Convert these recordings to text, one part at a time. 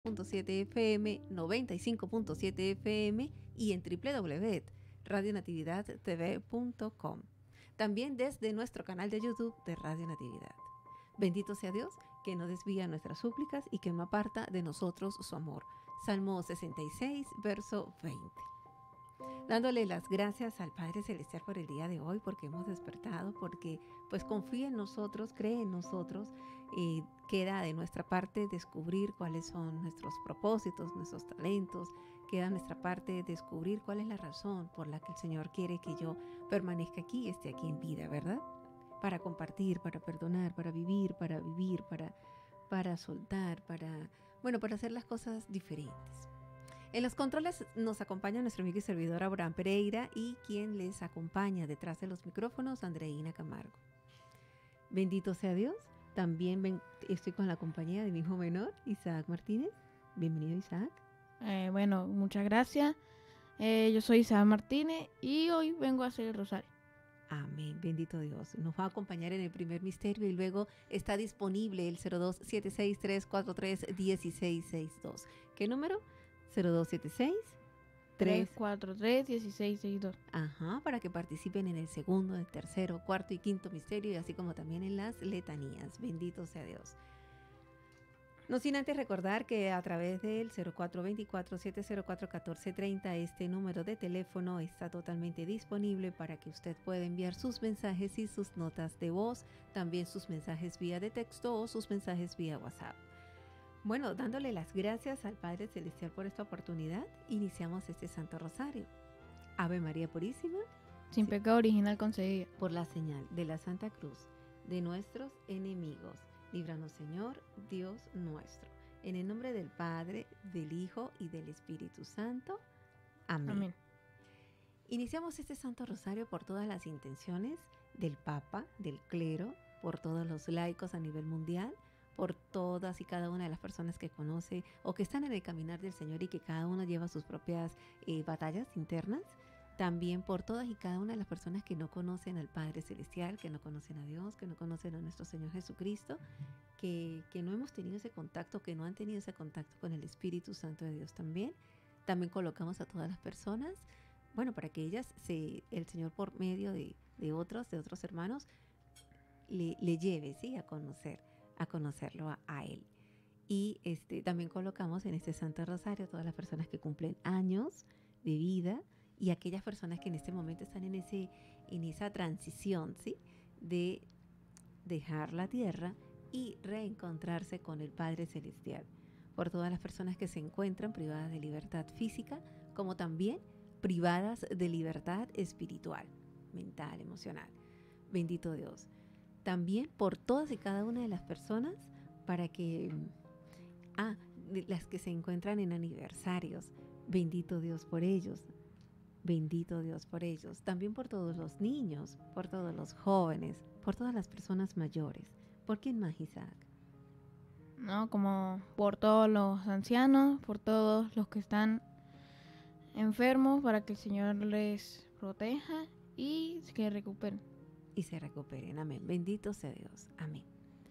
.7 FM, 95.7 FM y en www.radionatividadtv.com. También desde nuestro canal de YouTube de Radio Natividad. Bendito sea Dios, que no desvía nuestras súplicas y que no aparta de nosotros su amor. Salmo 66, verso 20. Dándole las gracias al Padre Celestial por el día de hoy, porque hemos despertado, porque pues confía en nosotros, cree en nosotros. Queda de nuestra parte descubrir cuáles son nuestros propósitos, nuestros talentos. Queda de nuestra parte descubrir cuál es la razón por la que el Señor quiere que yo permanezca aquí, esté aquí en vida, ¿verdad? Para compartir, para perdonar, para vivir, para soltar, para hacer las cosas diferentes. En los controles nos acompaña nuestro amigo y servidor Abraham Pereira y quien les acompaña detrás de los micrófonos, Andreina Camargo. Bendito sea Dios. También estoy con la compañía de mi hijo menor, Isaac Martínez. Bienvenido, Isaac. Bueno, muchas gracias. Yo soy Isaac Martínez y hoy vengo a hacer el rosario. Amén, bendito Dios. Nos va a acompañar en el primer misterio y luego está disponible el 0276-343-1662. ¿Qué número? 0276-343-1662. Ajá, para que participen en el segundo, el tercero, cuarto y quinto misterio y así como también en las letanías. Bendito sea Dios. No sin antes recordar que a través del 0424-704-1430 este número de teléfono está totalmente disponible para que usted pueda enviar sus mensajes y sus notas de voz, también sus mensajes vía de texto o sus mensajes vía WhatsApp. Bueno, dándole las gracias al Padre Celestial por esta oportunidad, iniciamos este Santo Rosario. Ave María Purísima, sin pecado original concebida. Por la señal de la Santa Cruz de nuestros enemigos, líbranos, Señor, Dios nuestro. En el nombre del Padre, del Hijo y del Espíritu Santo. Amén. Amén. Iniciamos este Santo Rosario por todas las intenciones del Papa, del clero, por todos los laicos a nivel mundial, por todas y cada una de las personas que conoce o que están en el caminar del Señor y que cada uno lleva sus propias batallas internas. También por todas y cada una de las personas que no conocen al Padre Celestial, que no conocen a Dios, que no conocen a nuestro Señor Jesucristo, que no hemos tenido ese contacto, que no han tenido ese contacto con el Espíritu Santo de Dios también. También colocamos a todas las personas, para que ellas, el Señor por medio de otros hermanos, le lleve, ¿sí? a conocerlo a Él. Y también colocamos en este Santo Rosario a todas las personas que cumplen años de vida, y aquellas personas que en este momento están en esa transición, ¿sí? De dejar la tierra y reencontrarse con el Padre Celestial. Por todas las personas que se encuentran privadas de libertad física, como también privadas de libertad espiritual, mental, emocional. Bendito Dios. También por todas y cada una de las personas para que, las que se encuentran en aniversarios. Bendito Dios por ellos. Bendito Dios por ellos. También por todos los niños, por todos los jóvenes, por todas las personas mayores. ¿Por quién más, Isaac? No, como por todos los ancianos, por todos los que están enfermos, para que el Señor les proteja y que recuperen. Y se recuperen, amén. Bendito sea Dios, amén.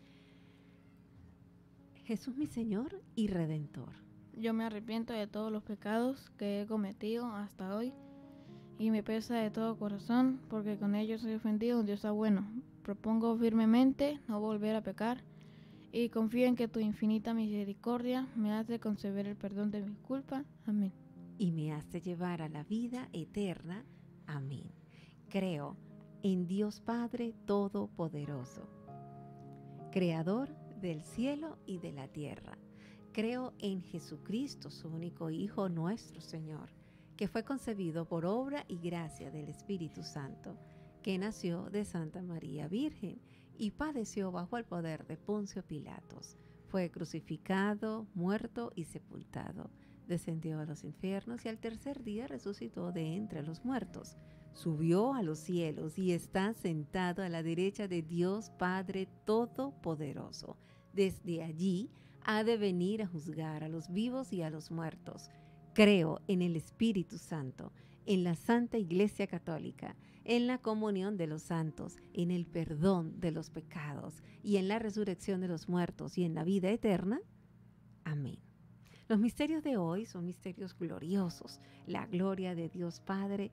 Jesús mi Señor y Redentor. Yo me arrepiento de todos los pecados que he cometido hasta hoy y me pesa de todo corazón, porque con ellos soy ofendido. Dios está bueno. Propongo firmemente no volver a pecar y confío en que tu infinita misericordia me hace conceber el perdón de mi culpa. Amén. Y me hace llevar a la vida eterna. Amén. Creo en Dios Padre Todopoderoso, Creador del cielo y de la tierra. Creo en Jesucristo, su único Hijo, nuestro Señor, que fue concebido por obra y gracia del Espíritu Santo, que nació de Santa María Virgen y padeció bajo el poder de Poncio Pilatos. Fue crucificado, muerto y sepultado. Descendió a los infiernos y al tercer día resucitó de entre los muertos. Subió a los cielos y está sentado a la derecha de Dios Padre Todopoderoso. Desde allí ha de venir a juzgar a los vivos y a los muertos. Creo en el Espíritu Santo, en la Santa Iglesia Católica, en la comunión de los santos, en el perdón de los pecados y en la resurrección de los muertos y en la vida eterna. Amén. Los misterios de hoy son misterios gloriosos. La gloria de Dios Padre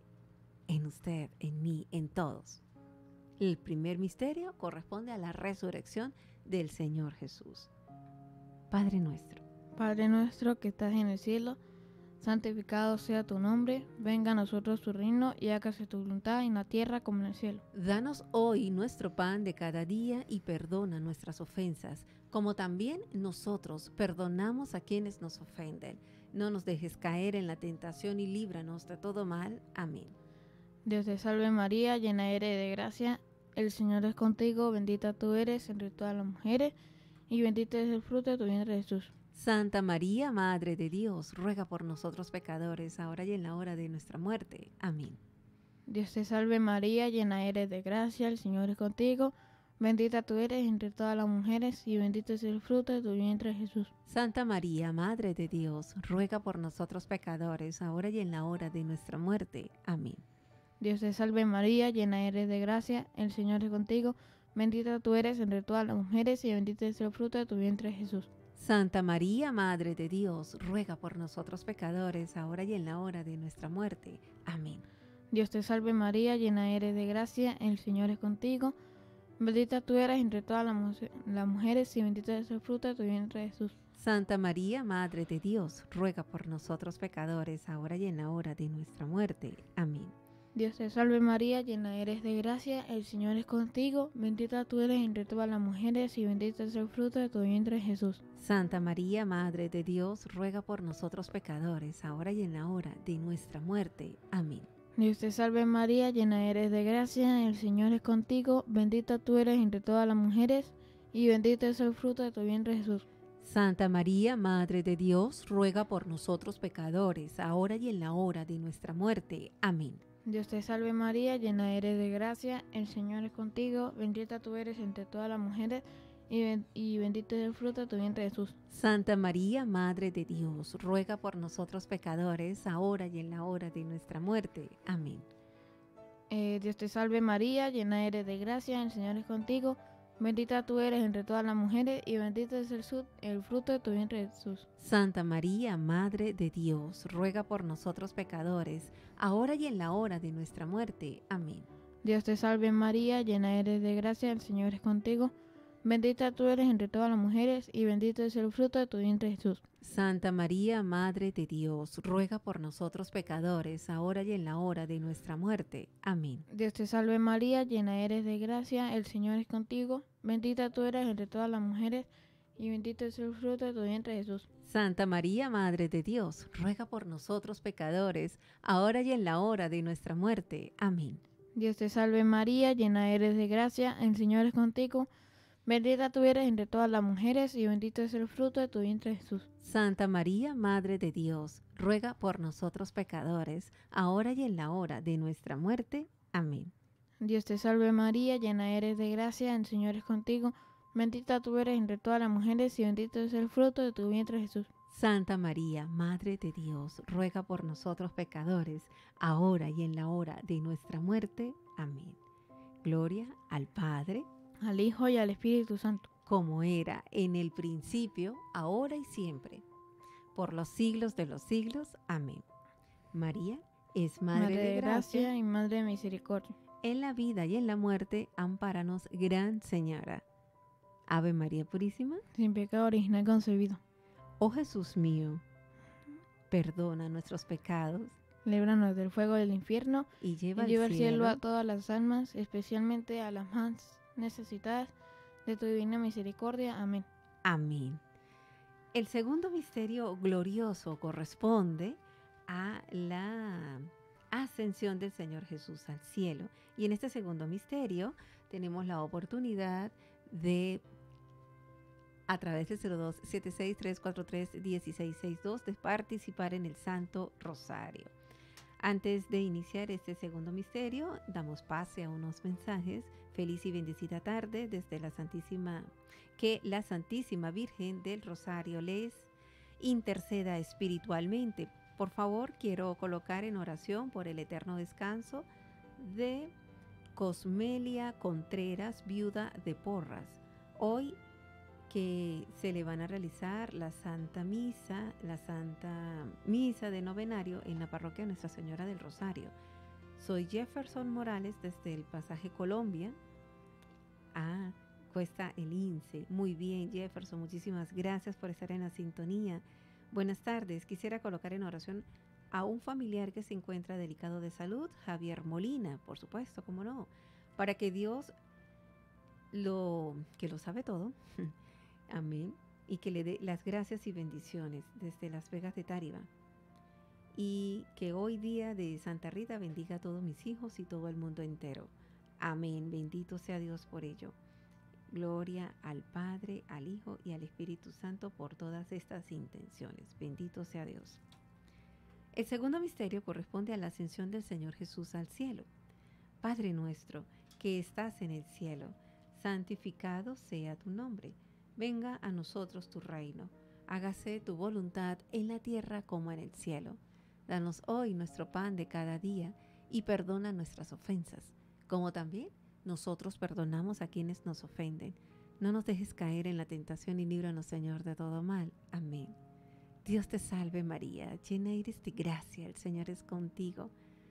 en usted, en mí, en todos. El primer misterio corresponde a la resurrección del Señor Jesús. Padre nuestro. Padre nuestro que estás en el cielo, santificado sea tu nombre, venga a nosotros tu reino y hágase tu voluntad en la tierra como en el cielo. Danos hoy nuestro pan de cada día y perdona nuestras ofensas, como también nosotros perdonamos a quienes nos ofenden. No nos dejes caer en la tentación y líbranos de todo mal. Amén. Dios te salve María, llena eres de gracia, el Señor es contigo, bendita tú eres entre todas las mujeres, y bendito es el fruto de tu vientre Jesús. Santa María, Madre de Dios, ruega por nosotros pecadores, ahora y en la hora de nuestra muerte. Amén. Dios te salve María, llena eres de gracia, el Señor es contigo, bendita tú eres entre todas las mujeres, y bendito es el fruto de tu vientre Jesús. Santa María, Madre de Dios, ruega por nosotros pecadores, ahora y en la hora de nuestra muerte. Amén. Dios te salve María, llena eres de gracia, el Señor es contigo, bendita tú eres entre todas las mujeres y bendito es el fruto de tu vientre Jesús. Santa María, Madre de Dios, ruega por nosotros pecadores, ahora y en la hora de nuestra muerte. Amén. Dios te salve María, llena eres de gracia, el Señor es contigo, bendita tú eres entre todas las mujeres y bendito es el fruto de tu vientre Jesús. Santa María, Madre de Dios, ruega por nosotros pecadores, ahora y en la hora de nuestra muerte. Amén. Dios te salve María, llena eres de gracia, el Señor es contigo, bendita tú eres entre todas las mujeres y bendito es el fruto de tu vientre Jesús. Santa María, Madre de Dios, ruega por nosotros pecadores, ahora y en la hora de nuestra muerte. Amén. Dios te salve María, llena eres de gracia, el Señor es contigo, bendita tú eres entre todas las mujeres y bendito es el fruto de tu vientre Jesús. Santa María, Madre de Dios, ruega por nosotros pecadores, ahora y en la hora de nuestra muerte. Amén. Dios te salve María, llena eres de gracia, el Señor es contigo, bendita tú eres entre todas las mujeres y bendito es el fruto de tu vientre Jesús. Santa María, Madre de Dios, ruega por nosotros pecadores, ahora y en la hora de nuestra muerte. Amén. Dios te salve María, llena eres de gracia, el Señor es contigo, bendita tú eres entre todas las mujeres y bendito es el fruto de tu vientre Jesús. Santa María, Madre de Dios, ruega por nosotros pecadores, ahora y en la hora de nuestra muerte. Amén. Dios te salve María, llena eres de gracia, el Señor es contigo, bendita tú eres entre todas las mujeres y bendito es el fruto de tu vientre Jesús. Santa María, Madre de Dios, ruega por nosotros pecadores, ahora y en la hora de nuestra muerte. Amén. Dios te salve María, llena eres de gracia, el Señor es contigo, bendita tú eres entre todas las mujeres y bendito es el fruto de tu vientre Jesús. Santa María, Madre de Dios, ruega por nosotros pecadores, ahora y en la hora de nuestra muerte. Amén. Dios te salve María, llena eres de gracia, el Señor es contigo, bendita tú eres entre todas las mujeres y bendito es el fruto de tu vientre Jesús. Santa María, Madre de Dios, ruega por nosotros pecadores, ahora y en la hora de nuestra muerte. Amén. Dios te salve María, llena eres de gracia, el Señor es contigo, bendita tú eres entre todas las mujeres y bendito es el fruto de tu vientre Jesús. Santa María, Madre de Dios, ruega por nosotros pecadores, ahora y en la hora de nuestra muerte. Amén. Gloria al Padre, Al Hijo y al Espíritu Santo. como era en el principio, ahora y siempre, por los siglos de los siglos. Amén. María es Madre de gracia, y Madre de misericordia. en la vida y en la muerte, ampáranos, Gran Señora. Ave María Purísima. Sin pecado original concebido. Oh Jesús mío, perdona nuestros pecados Líbranos del fuego del infierno y lleva y lleva al al cielo a todas las almas, especialmente a las más necesitadas de tu divina misericordia. Amén. Amén. El segundo misterio glorioso corresponde a la ascensión del Señor Jesús al cielo. Y en este segundo misterio tenemos la oportunidad de, a través del 0276-343-1662, de participar en el Santo Rosario. Antes de iniciar este segundo misterio, damos pase a unos mensajes. Feliz y bendecida tarde desde la Santísima, que la Santísima Virgen del Rosario les interceda espiritualmente. Por favor, quiero colocar en oración por el eterno descanso de Cosmelia Contreras, viuda de Porras. Hoy que se le van a realizar la Santa Misa de novenario en la parroquia Nuestra Señora del Rosario. Soy Jefferson Morales desde el Pasaje Colombia. Cuesta el INSE. Muy bien, Jefferson, muchísimas gracias por estar en la sintonía. Buenas tardes. Quisiera colocar en oración a un familiar que se encuentra delicado de salud, Javier Molina, por supuesto, cómo no, para que Dios que lo sabe todo, amén, y que le dé las gracias y bendiciones desde Las Vegas de Táriba. Y que hoy día de Santa Rita bendiga a todos mis hijos y todo el mundo entero. Amén, bendito sea Dios por ello. Gloria al Padre, al Hijo y al Espíritu Santo por todas estas intenciones. Bendito sea Dios. El segundo misterio corresponde a la ascensión del Señor Jesús al cielo. Padre nuestro, que estás en el cielo, santificado sea tu nombre. Venga a nosotros tu reino. Hágase tu voluntad en la tierra como en el cielo. Danos hoy nuestro pan de cada día y perdona nuestras ofensas, como también nosotros perdonamos a quienes nos ofenden. No nos dejes caer en la tentación y líbranos, Señor, de todo mal. Amén. Dios te salve María, llena eres de gracia, el Señor es contigo.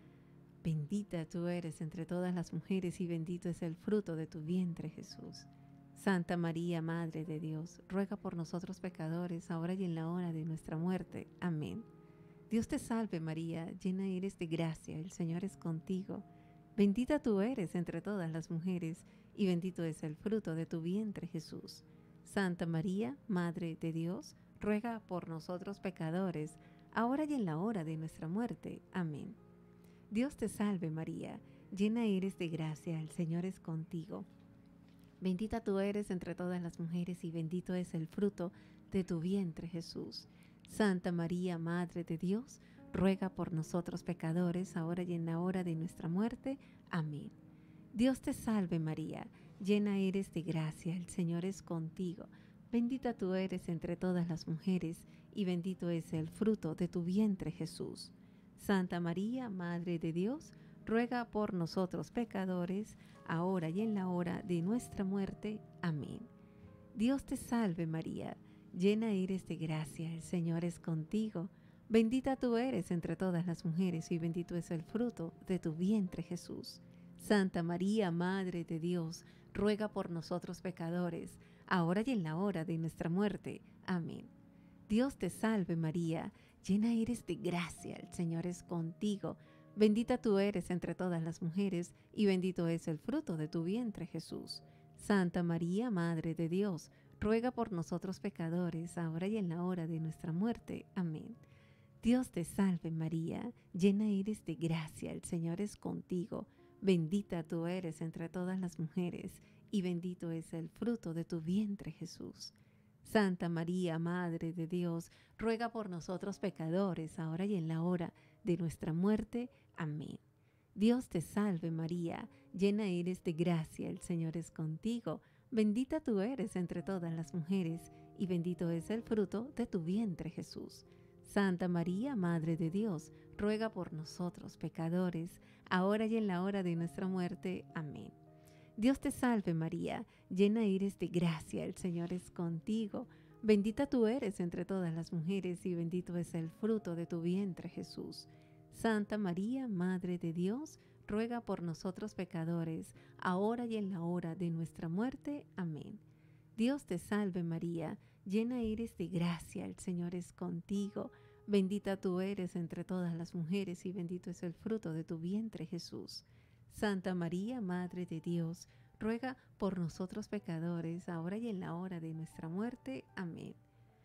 Bendita tú eres entre todas las mujeres y bendito es el fruto de tu vientre, Jesús. Santa María, Madre de Dios, ruega por nosotros pecadores, ahora y en la hora de nuestra muerte. Amén. Dios te salve María, llena eres de gracia, el Señor es contigo. Bendita tú eres entre todas las mujeres, y bendito es el fruto de tu vientre, Jesús. Santa María, Madre de Dios, ruega por nosotros pecadores, ahora y en la hora de nuestra muerte. Amén. Dios te salve María, llena eres de gracia, el Señor es contigo. Bendita tú eres entre todas las mujeres, y bendito es el fruto de tu vientre, Jesús. Santa María, Madre de Dios, ruega por nosotros pecadores, ahora y en la hora de nuestra muerte. Amén. Dios te salve María, llena eres de gracia, el Señor es contigo. Bendita tú eres entre todas las mujeres, y bendito es el fruto de tu vientre, Jesús. Santa María, Madre de Dios, ruega por nosotros pecadores, ahora y en la hora de nuestra muerte. Amén. Dios te salve María, llena eres de gracia, el Señor es contigo. Bendita tú eres entre todas las mujeres, y bendito es el fruto de tu vientre, Jesús. Santa María, Madre de Dios, ruega por nosotros pecadores, ahora y en la hora de nuestra muerte. Amén. Dios te salve María, llena eres de gracia, el Señor es contigo. Bendita tú eres entre todas las mujeres, y bendito es el fruto de tu vientre, Jesús. Santa María, Madre de Dios, ruega por nosotros pecadores, ahora y en la hora de nuestra muerte. Amén. Dios te salve María, llena eres de gracia, el Señor es contigo. Bendita tú eres entre todas las mujeres, y bendito es el fruto de tu vientre, Jesús. Santa María, Madre de Dios, ruega por nosotros pecadores, ahora y en la hora de nuestra muerte. Amén. Dios te salve María, llena eres de gracia, el Señor es contigo. Bendita tú eres entre todas las mujeres, y bendito es el fruto de tu vientre, Jesús. Santa María, Madre de Dios, ruega por nosotros pecadores, ahora y en la hora de nuestra muerte. Amén. Dios te salve María, llena eres de gracia, el Señor es contigo. Bendita tú eres entre todas las mujeres, y bendito es el fruto de tu vientre, Jesús. Santa María, Madre de Dios, ruega por nosotros pecadores, ahora y en la hora de nuestra muerte. Amén. Dios te salve María, llena eres de gracia, el Señor es contigo. Bendita tú eres entre todas las mujeres, y bendito es el fruto de tu vientre, Jesús. Santa María, Madre de Dios, ruega por nosotros pecadores, ahora y en la hora de nuestra muerte. Amén.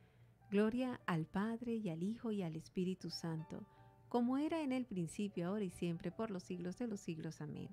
Gloria al Padre, y al Hijo, y al Espíritu Santo, como era en el principio, ahora y siempre, por los siglos de los siglos. Amén.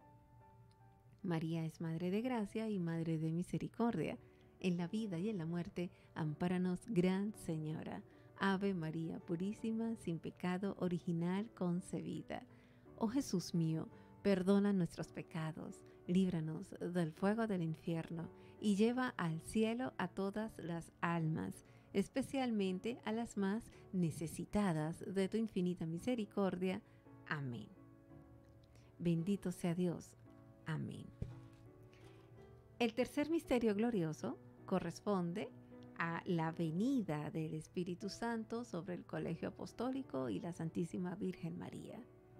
María es Madre de Gracia y Madre de Misericordia. En la vida y en la muerte, ampáranos, Gran Señora. Ave María Purísima, sin pecado original concebida. Oh Jesús mío, perdona nuestros pecados, líbranos del fuego del infierno, y lleva al cielo a todas las almas, especialmente a las más necesitadas de tu infinita misericordia. Amén. Bendito sea Dios. Amén. El tercer misterio glorioso corresponde a la venida del Espíritu Santo sobre el Colegio Apostólico y la Santísima Virgen María.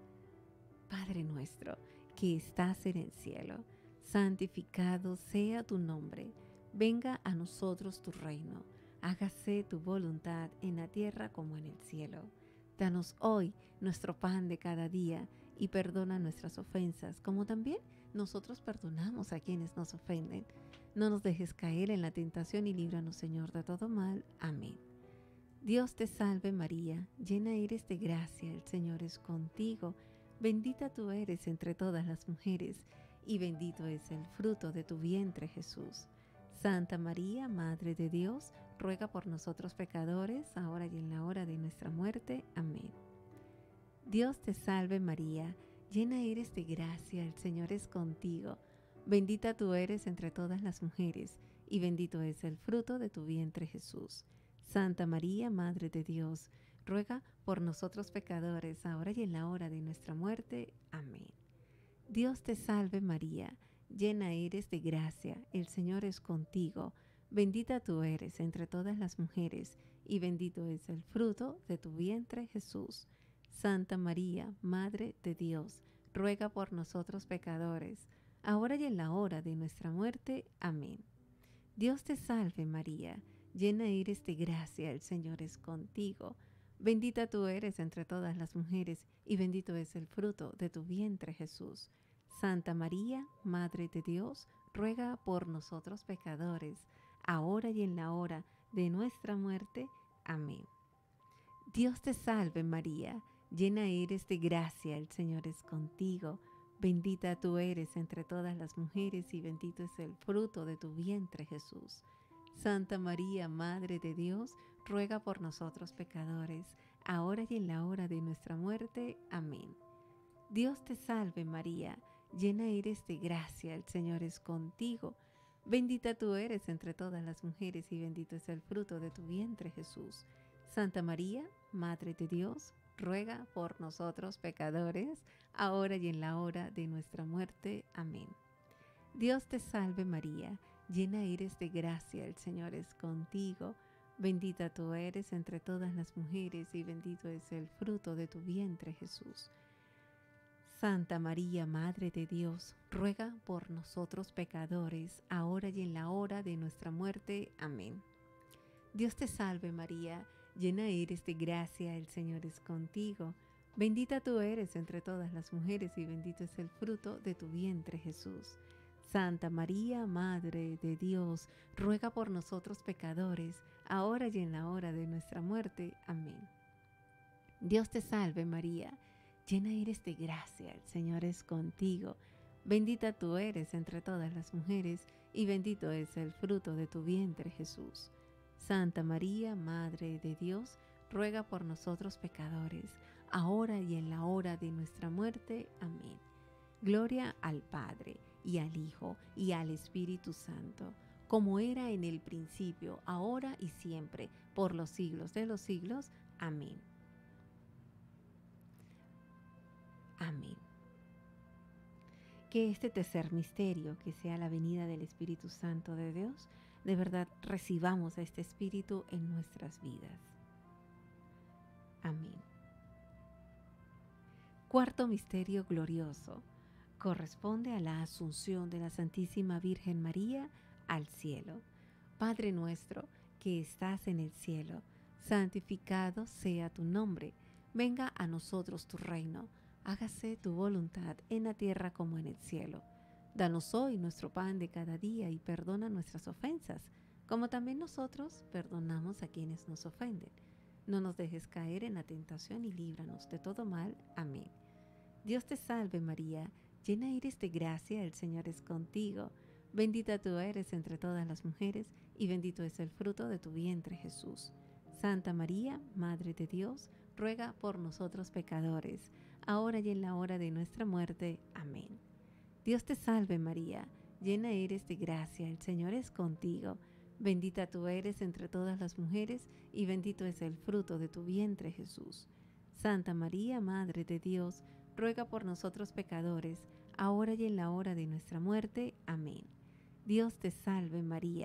Padre nuestro, que estás en el cielo, santificado sea tu nombre. Venga a nosotros tu reino. Hágase tu voluntad en la tierra como en el cielo. Danos hoy nuestro pan de cada día y perdona nuestras ofensas, como también nosotros perdonamos a quienes nos ofenden. No nos dejes caer en la tentación y líbranos, Señor, de todo mal. Amén. Dios te salve María, llena eres de gracia, el Señor es contigo. Bendita tú eres entre todas las mujeres, y bendito es el fruto de tu vientre, Jesús. Santa María, Madre de Dios, ruega por nosotros pecadores, ahora y en la hora de nuestra muerte. Amén. Dios te salve María, llena eres de gracia, el Señor es contigo. Bendita tú eres entre todas las mujeres, y bendito es el fruto de tu vientre, Jesús. Santa María, Madre de Dios, ruega por nosotros pecadores, ahora y en la hora de nuestra muerte. Amén. Dios te salve María, llena eres de gracia, el Señor es contigo. Bendita tú eres entre todas las mujeres, y bendito es el fruto de tu vientre, Jesús. Santa María, Madre de Dios, ruega por nosotros pecadores, ahora y en la hora de nuestra muerte. Amén. Dios te salve María, llena eres de gracia, el Señor es contigo. Bendita tú eres entre todas las mujeres, y bendito es el fruto de tu vientre, Jesús. Santa María, Madre de Dios, ruega por nosotros pecadores, ahora y en la hora de nuestra muerte. Amén. Dios te salve María, llena eres de gracia, el Señor es contigo. Bendita tú eres entre todas las mujeres, y bendito es el fruto de tu vientre, Jesús. Santa María, Madre de Dios, ruega por nosotros pecadores, ahora y en la hora de nuestra muerte. Amén. Dios te salve María, llena eres de gracia, el Señor es contigo. Bendita tú eres entre todas las mujeres, y bendito es el fruto de tu vientre, Jesús. Santa María, Madre de Dios, ruega por nosotros pecadores, ahora y en la hora de nuestra muerte. Amén. Dios te salve María, llena eres de gracia, el Señor es contigo. Bendita tú eres entre todas las mujeres, y bendito es el fruto de tu vientre, Jesús. Santa María, Madre de Dios, ruega por nosotros pecadores, ahora y en la hora de nuestra muerte. Amén. Dios te salve María, llena eres de gracia, el Señor es contigo. Bendita tú eres entre todas las mujeres, y bendito es el fruto de tu vientre, Jesús. Santa María, Madre de Dios, ruega por nosotros pecadores, ahora y en la hora de nuestra muerte. Amén. Dios te salve María, llena eres de gracia, el Señor es contigo. Bendita tú eres entre todas las mujeres, y bendito es el fruto de tu vientre, Jesús. Santa María, Madre de Dios, ruega por nosotros pecadores, ahora y en la hora de nuestra muerte. Amén. Gloria al Padre, y al Hijo, y al Espíritu Santo, como era en el principio, ahora y siempre, por los siglos de los siglos. Amén. Amén. Que este tercer misterio, que sea la venida del Espíritu Santo de Dios, de verdad recibamos a este Espíritu en nuestras vidas. Amén. Cuarto misterio glorioso corresponde a la asunción de la Santísima Virgen María al cielo. Padre nuestro que estás en el cielo, santificado sea tu nombre. Venga a nosotros tu reino. Hágase tu voluntad en la tierra como en el cielo. Danos hoy nuestro pan de cada día, y perdona nuestras ofensas, como también nosotros perdonamos a quienes nos ofenden. No nos dejes caer en la tentación, y líbranos de todo mal. Amén. Dios te salve María, llena eres de gracia, el Señor es contigo. Bendita tú eres entre todas las mujeres, y bendito es el fruto de tu vientre, Jesús. Santa María, Madre de Dios, ruega por nosotros pecadores, ahora y en la hora de nuestra muerte. Amén. Dios te salve María, llena eres de gracia, el Señor es contigo. Bendita tú eres entre todas las mujeres, y bendito es el fruto de tu vientre, Jesús. Santa María, Madre de Dios, ruega por nosotros pecadores, ahora y en la hora de nuestra muerte. Amén. Dios te salve María,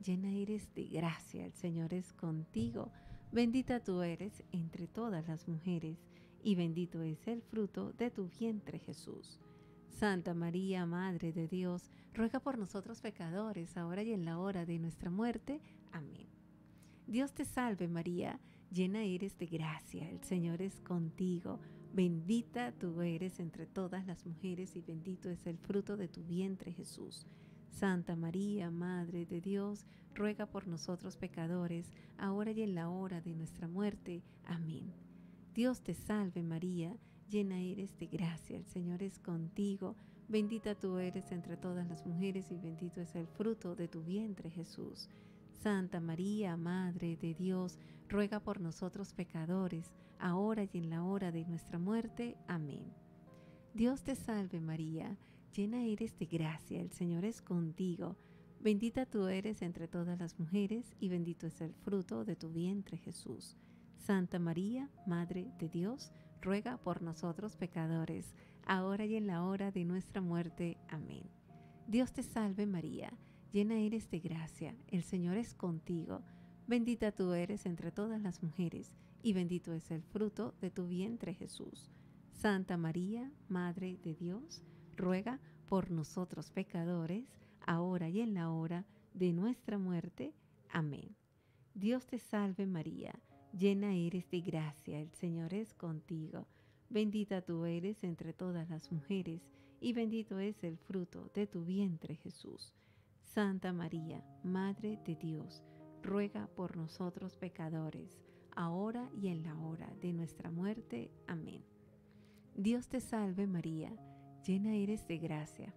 llena eres de gracia, el Señor es contigo. Bendita tú eres entre todas las mujeres, y bendito es el fruto de tu vientre, Jesús. Santa María, Madre de Dios, ruega por nosotros pecadores, ahora y en la hora de nuestra muerte. Amén. Dios te salve María, llena eres de gracia, el Señor es contigo. Bendita tú eres entre todas las mujeres y bendito es el fruto de tu vientre, Jesús. Santa María, Madre de Dios, ruega por nosotros pecadores, ahora y en la hora de nuestra muerte. Amén. Dios te salve María, llena eres de gracia, el Señor es contigo. Bendita tú eres entre todas las mujeres y bendito es el fruto de tu vientre, Jesús. Santa María, Madre de Dios, ruega por nosotros pecadores, ahora y en la hora de nuestra muerte. Amén. Dios te salve María, llena eres de gracia, el Señor es contigo. Bendita tú eres entre todas las mujeres y bendito es el fruto de tu vientre, Jesús. Santa María, Madre de Dios, ruega por nosotros pecadores, ahora y en la hora de nuestra muerte. Amén. Dios te salve María, llena eres de gracia, el Señor es contigo. Bendita tú eres entre todas las mujeres, y bendito es el fruto de tu vientre, Jesús. Santa María, Madre de Dios, ruega por nosotros pecadores, ahora y en la hora de nuestra muerte. Amén. Dios te salve María, llena eres de gracia, el Señor es contigo. Bendita tú eres entre todas las mujeres, y bendito es el fruto de tu vientre, Jesús. Santa María, Madre de Dios, ruega por nosotros pecadores, ahora y en la hora de nuestra muerte. Amén. Dios te salve María, llena eres de gracia.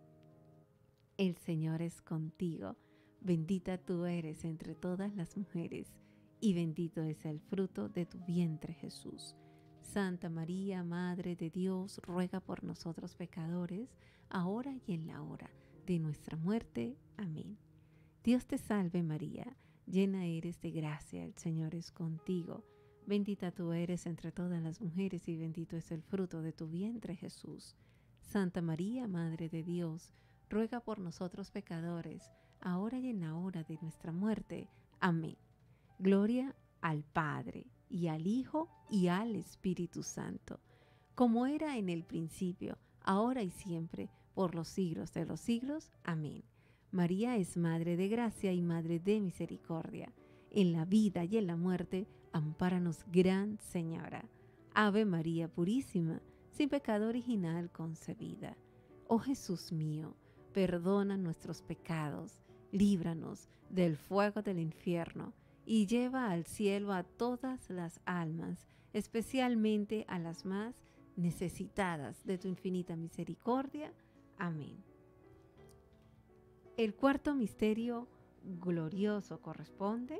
El Señor es contigo, bendita tú eres entre todas las mujeres, y bendito es el fruto de tu vientre, Jesús. Santa María, Madre de Dios, ruega por nosotros pecadores, ahora y en la hora de nuestra muerte. Amén. Dios te salve María, llena eres de gracia, el Señor es contigo. Bendita tú eres entre todas las mujeres y bendito es el fruto de tu vientre, Jesús. Santa María, Madre de Dios, ruega por nosotros pecadores, ahora y en la hora de nuestra muerte. Amén. Gloria al Padre, y al Hijo, y al Espíritu Santo, como era en el principio, ahora y siempre, por los siglos de los siglos. Amén. María es Madre de Gracia y Madre de Misericordia. En la vida y en la muerte, ampáranos, Gran Señora. Ave María Purísima, sin pecado original concebida. Oh Jesús mío, perdona nuestros pecados, líbranos del fuego del infierno, y lleva al cielo a todas las almas, especialmente a las más necesitadas de tu infinita misericordia. Amén. El cuarto misterio glorioso corresponde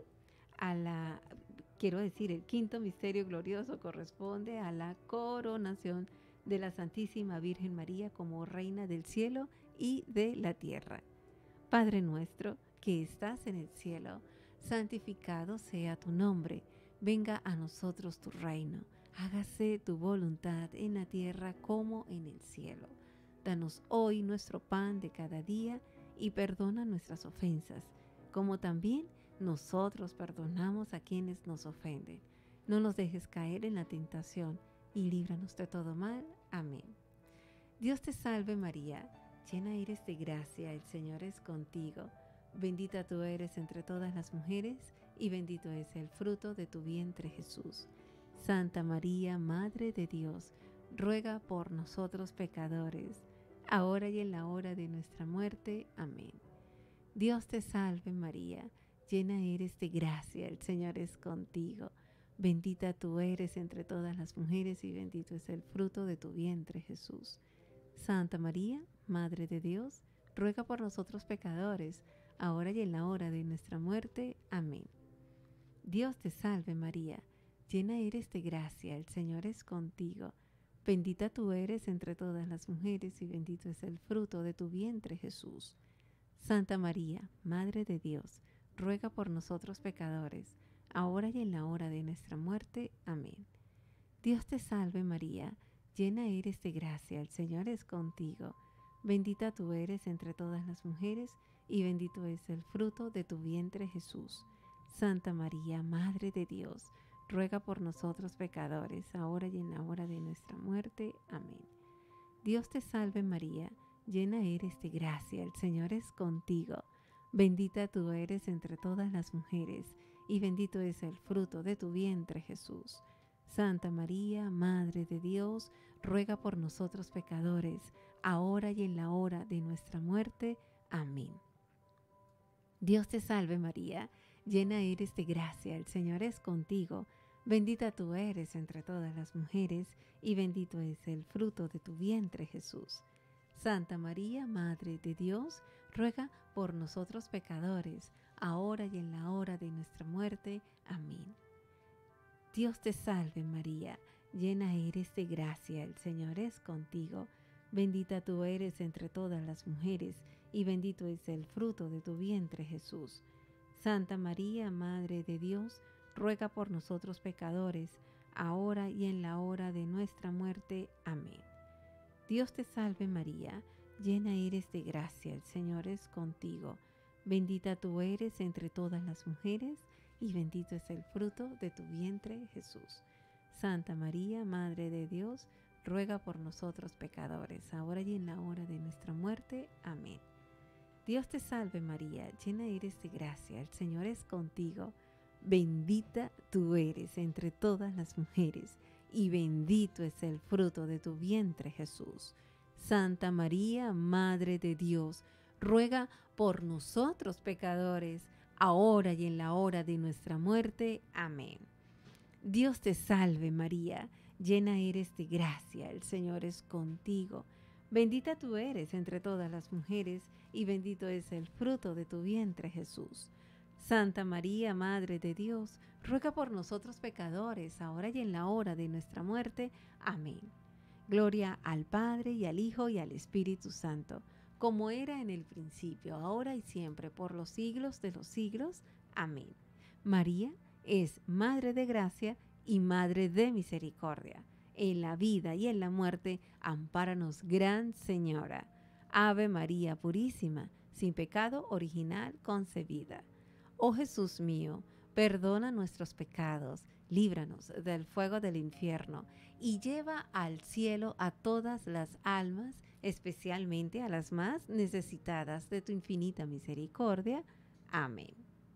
el quinto misterio glorioso corresponde a la coronación de la Santísima Virgen María como Reina del cielo y de la tierra. Padre nuestro que estás en el cielo, santificado sea tu nombre, venga a nosotros tu reino, hágase tu voluntad en la tierra como en el cielo. Danos hoy nuestro pan de cada día y perdona nuestras ofensas, como también nosotros perdonamos a quienes nos ofenden. No nos dejes caer en la tentación y líbranos de todo mal. Amén. Dios te salve María, llena eres de gracia, el Señor es contigo. Bendita tú eres entre todas las mujeres, y bendito es el fruto de tu vientre, Jesús. Santa María, Madre de Dios, ruega por nosotros pecadores, ahora y en la hora de nuestra muerte. Amén. Dios te salve María, llena eres de gracia, el Señor es contigo. Bendita tú eres entre todas las mujeres, y bendito es el fruto de tu vientre, Jesús. Santa María, Madre de Dios, ruega por nosotros pecadores, ahora y en la hora de nuestra muerte. Amén. Dios te salve María, llena eres de gracia, el Señor es contigo. Bendita tú eres entre todas las mujeres, y bendito es el fruto de tu vientre, Jesús. Santa María, Madre de Dios, ruega por nosotros pecadores, ahora y en la hora de nuestra muerte. Amén. Dios te salve María, llena eres de gracia, el Señor es contigo. Bendita tú eres entre todas las mujeres, y bendito es el fruto de tu vientre, Jesús. Santa María, Madre de Dios, ruega por nosotros pecadores, ahora y en la hora de nuestra muerte. Amén. Dios te salve María, llena eres de gracia, el Señor es contigo. Bendita tú eres entre todas las mujeres, y bendito es el fruto de tu vientre, Jesús. Santa María, Madre de Dios, ruega por nosotros pecadores, ahora y en la hora de nuestra muerte. Amén. Dios te salve María, llena eres de gracia, el Señor es contigo. Bendita tú eres entre todas las mujeres, y bendito es el fruto de tu vientre, Jesús. Santa María, Madre de Dios, ruega por nosotros pecadores, ahora y en la hora de nuestra muerte. Amén. Dios te salve María, llena eres de gracia, el Señor es contigo. Bendita tú eres entre todas las mujeres, y bendito es el fruto de tu vientre, Jesús. Santa María, Madre de Dios, ruega por nosotros pecadores, ahora y en la hora de nuestra muerte. Amén. Dios te salve María, llena eres de gracia, el Señor es contigo. Bendita tú eres entre todas las mujeres, y bendito es el fruto de tu vientre, Jesús. Santa María, Madre de Dios, ruega por nosotros pecadores, ahora y en la hora de nuestra muerte. Amén. Dios te salve María, llena eres de gracia, el Señor es contigo. Bendita tú eres entre todas las mujeres, y bendito es el fruto de tu vientre, Jesús. Santa María, Madre de Dios, ruega por nosotros pecadores, ahora y en la hora de nuestra muerte. Amén. Dios te salve María, llena eres de gracia, el Señor es contigo. Bendita tú eres entre todas las mujeres, y bendito es el fruto de tu vientre, Jesús. Santa María, Madre de Dios, ruega por nosotros pecadores, ahora y en la hora de nuestra muerte. Amén. Gloria al Padre, y al Hijo, y al Espíritu Santo, como era en el principio, ahora y siempre, por los siglos de los siglos. Amén. María es Madre de Gracia y Madre de Misericordia. En la vida y en la muerte, ampáranos, Gran Señora. Ave María Purísima, sin pecado original concebida. Oh Jesús mío, perdona nuestros pecados, líbranos del fuego del infierno y lleva al cielo a todas las almas, especialmente a las más necesitadas de tu infinita misericordia. Amén.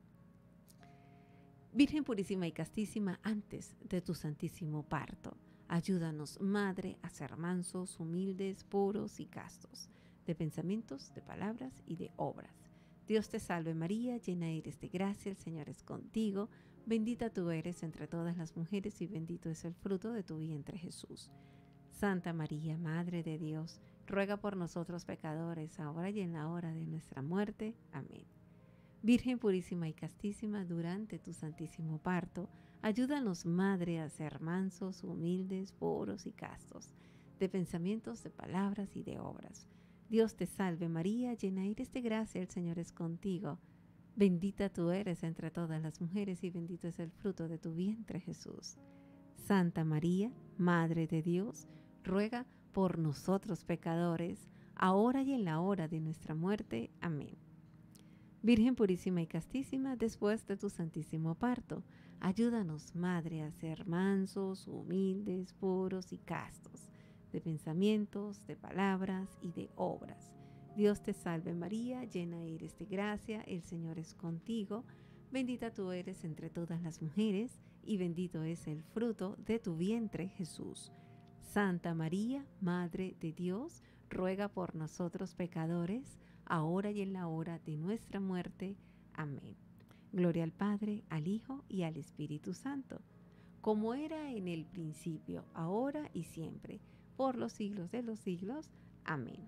Virgen purísima y castísima, antes de tu santísimo parto, ayúdanos, Madre, a ser mansos, humildes, puros y castos, de pensamientos, de palabras y de obras. Dios te salve María, llena eres de gracia, el Señor es contigo, bendita tú eres entre todas las mujeres y bendito es el fruto de tu vientre Jesús. Santa María, Madre de Dios, ruega por nosotros pecadores, ahora y en la hora de nuestra muerte. Amén. Virgen purísima y castísima, durante tu santísimo parto, ayúdanos, Madre, a ser mansos, humildes, puros y castos, de pensamientos, de palabras y de obras. Dios te salve María, llena eres de gracia, el Señor es contigo. Bendita tú eres entre todas las mujeres y bendito es el fruto de tu vientre, Jesús. Santa María, Madre de Dios, ruega por nosotros pecadores, ahora y en la hora de nuestra muerte. Amén. Virgen purísima y castísima, después de tu santísimo parto, ayúdanos, Madre, a ser mansos, humildes, puros y castos, de pensamientos, de palabras y de obras. Dios te salve María, llena eres de gracia, el Señor es contigo, bendita tú eres entre todas las mujeres, y bendito es el fruto de tu vientre, Jesús. Santa María, Madre de Dios, ruega por nosotros pecadores, ahora y en la hora de nuestra muerte. Amén. Gloria al Padre, al Hijo y al Espíritu Santo, como era en el principio, ahora y siempre, por los siglos de los siglos. Amén.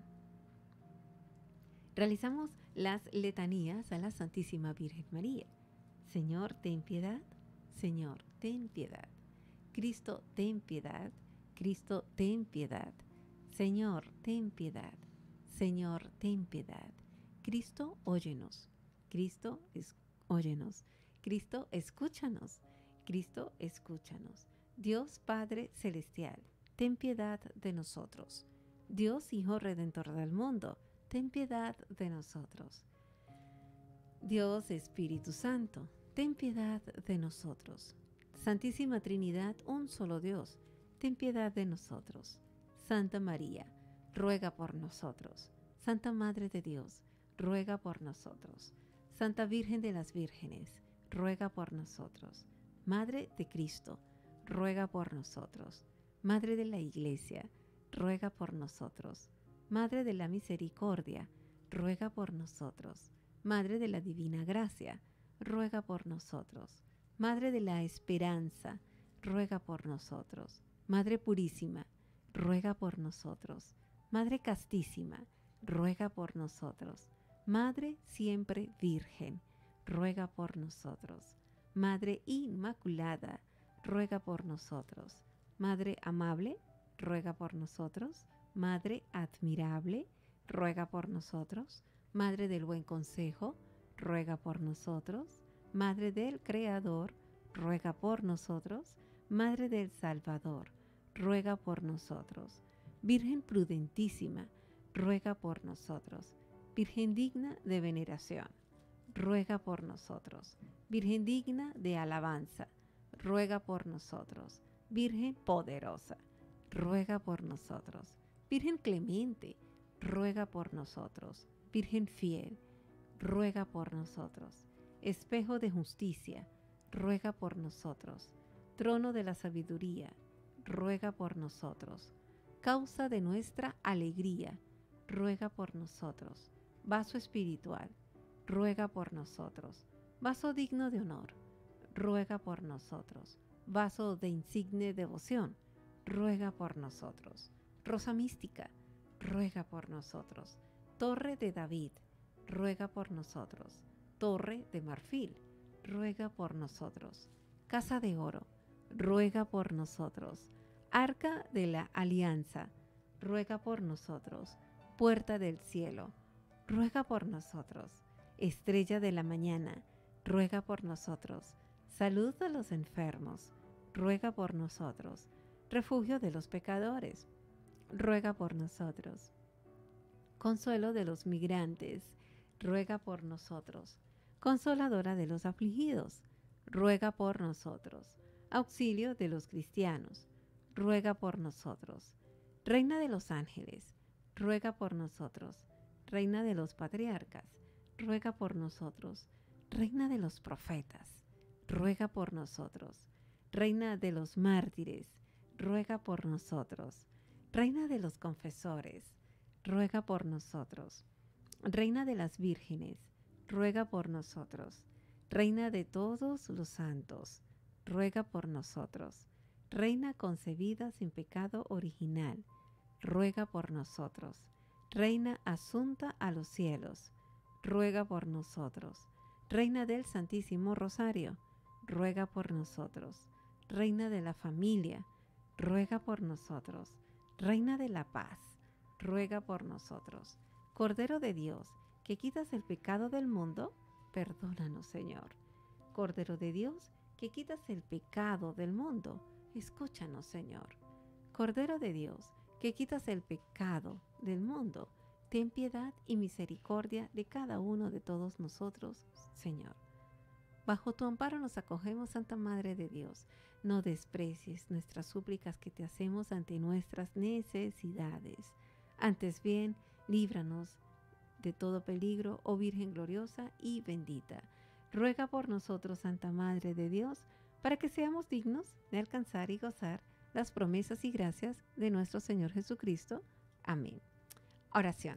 Realizamos las letanías a la Santísima Virgen María. Señor, ten piedad. Señor, ten piedad. Cristo, ten piedad. Cristo, ten piedad. Señor, ten piedad. Señor, ten piedad. Cristo, óyenos. Cristo, óyenos. Cristo, escúchanos. Cristo, escúchanos. Dios Padre Celestial, ten piedad de nosotros. Dios Hijo Redentor del mundo, ten piedad de nosotros. Dios Espíritu Santo, ten piedad de nosotros. Santísima Trinidad, un solo Dios, ten piedad de nosotros. Santa María, ruega por nosotros. Santa Madre de Dios, ruega por nosotros. Santa Virgen de las Vírgenes, ruega por nosotros. Madre de Cristo, ruega por nosotros. Madre de la Iglesia, ruega por nosotros. Madre de la Misericordia, ruega por nosotros. Madre de la Divina Gracia, ruega por nosotros. Madre de la Esperanza, ruega por nosotros. Madre Purísima, ruega por nosotros. Madre Castísima, ruega por nosotros. Madre Siempre Virgen, ruega por nosotros. Madre Inmaculada, ruega por nosotros. Madre Amable, ruega por nosotros. Madre Admirable, ruega por nosotros. Madre del Buen Consejo, ruega por nosotros. Madre del Creador, ruega por nosotros. Madre del Salvador, ruega por nosotros. Virgen prudentísima, ruega por nosotros. Virgen digna de veneración, ruega por nosotros. Virgen digna de alabanza, ruega por nosotros. Virgen poderosa, ruega por nosotros. Virgen clemente, ruega por nosotros. Virgen fiel, ruega por nosotros. Espejo de justicia, ruega por nosotros. Trono de la sabiduría, ruega por nosotros. Causa de nuestra alegría, ruega por nosotros. Vaso espiritual, ruega por nosotros. Vaso digno de honor, ruega por nosotros. Vaso de insigne devoción, ruega por nosotros. Rosa mística, ruega por nosotros. Torre de David, ruega por nosotros. Torre de marfil, ruega por nosotros. Casa de oro, ruega por nosotros. Arca de la alianza, ruega por nosotros. Puerta del cielo, ruega por nosotros. Estrella de la mañana, ruega por nosotros. Salud de los enfermos, ruega por nosotros. Refugio de los pecadores, ruega por nosotros. Consuelo de los migrantes, ruega por nosotros. Consoladora de los afligidos, ruega por nosotros. Auxilio de los cristianos, ruega por nosotros. Reina de los ángeles, ruega por nosotros. Reina de los patriarcas, ruega por nosotros. Reina de los profetas, ruega por nosotros. Reina de los mártires, ruega por nosotros. Reina de los confesores, ruega por nosotros. Reina de las vírgenes, ruega por nosotros. Reina de todos los santos, ruega por nosotros. Reina concebida sin pecado original, ruega por nosotros. Reina asunta a los cielos, ruega por nosotros. Reina del Santísimo Rosario, ruega por nosotros. Reina de la familia, ruega por nosotros. Reina de la paz, ruega por nosotros. Cordero de Dios, que quitas el pecado del mundo, perdónanos, Señor. Cordero de Dios, que quitas el pecado del mundo, escúchanos, Señor. Cordero de Dios, que quitas el pecado del mundo, ten piedad y misericordia de cada uno de todos nosotros, Señor. Bajo tu amparo nos acogemos, Santa Madre de Dios. No desprecies nuestras súplicas que te hacemos ante nuestras necesidades. Antes bien, líbranos de todo peligro, oh Virgen gloriosa y bendita. Ruega por nosotros, Santa Madre de Dios, para que seamos dignos de alcanzar y gozar las promesas y gracias de nuestro Señor Jesucristo. Amén. Oración.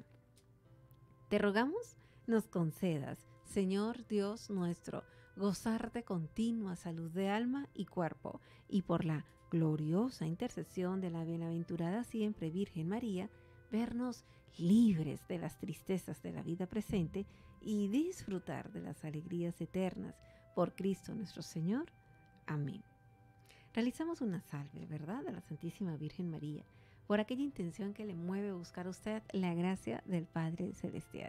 Te rogamos, nos concedas, Señor Dios nuestro, gozar de continua salud de alma y cuerpo, y por la gloriosa intercesión de la bienaventurada siempre Virgen María, vernos libres de las tristezas de la vida presente y disfrutar de las alegrías eternas por Cristo nuestro Señor. Amén. Realizamos una salve, ¿verdad?, a la Santísima Virgen María, por aquella intención que le mueve a buscar a usted la gracia del Padre Celestial.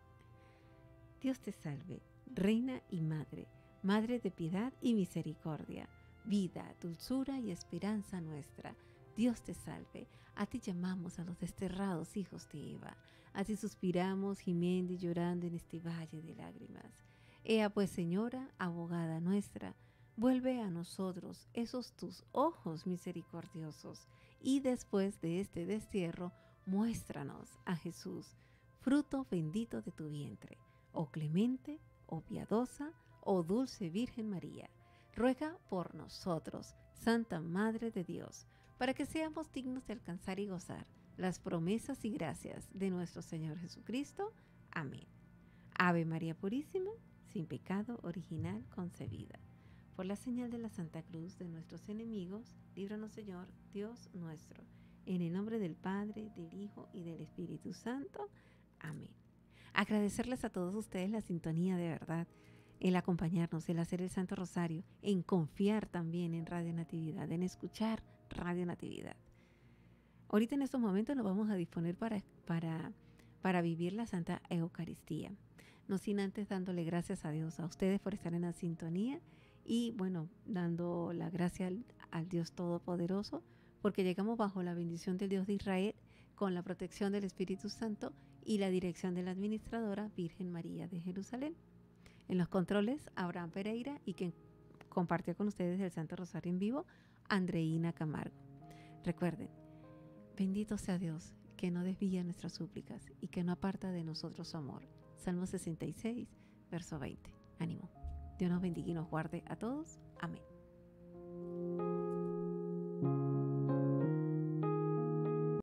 Dios te salve, Reina y Madre, Madre de piedad y misericordia, vida, dulzura y esperanza nuestra. Dios te salve, a ti llamamos a los desterrados hijos de Eva, a ti suspiramos gimiendo y llorando en este valle de lágrimas. Ea pues, Señora, abogada nuestra, vuelve a nosotros esos tus ojos misericordiosos, y después de este destierro, muéstranos a Jesús, fruto bendito de tu vientre. Oh clemente, oh piadosa, oh dulce Virgen María, ruega por nosotros, Santa Madre de Dios, para que seamos dignos de alcanzar y gozar las promesas y gracias de nuestro Señor Jesucristo. Amén. Ave María Purísima, sin pecado original concebida. Por la señal de la Santa Cruz de nuestros enemigos, líbranos, Señor, Dios nuestro. En el nombre del Padre, del Hijo y del Espíritu Santo. Amén. Agradecerles a todos ustedes la sintonía, de verdad, el acompañarnos, el hacer el Santo Rosario, en confiar también en Radio Natividad, en escuchar Radio Natividad. Ahorita en estos momentos nos vamos a disponer para vivir la Santa Eucaristía. No sin antes dándole gracias a Dios, a ustedes por estar en la sintonía y bueno, dando la gracia al Dios Todopoderoso, porque llegamos bajo la bendición del Dios de Israel, con la protección del Espíritu Santo y la dirección de la administradora Virgen María de Jerusalén. En los controles, Abraham Pereira, y quien compartió con ustedes el Santo Rosario en vivo, Andreina Camargo. Recuerden, bendito sea Dios, que no desvía nuestras súplicas y que no aparta de nosotros su amor. Salmo 66, verso 20. Ánimo. Dios nos bendiga y nos guarde a todos. Amén.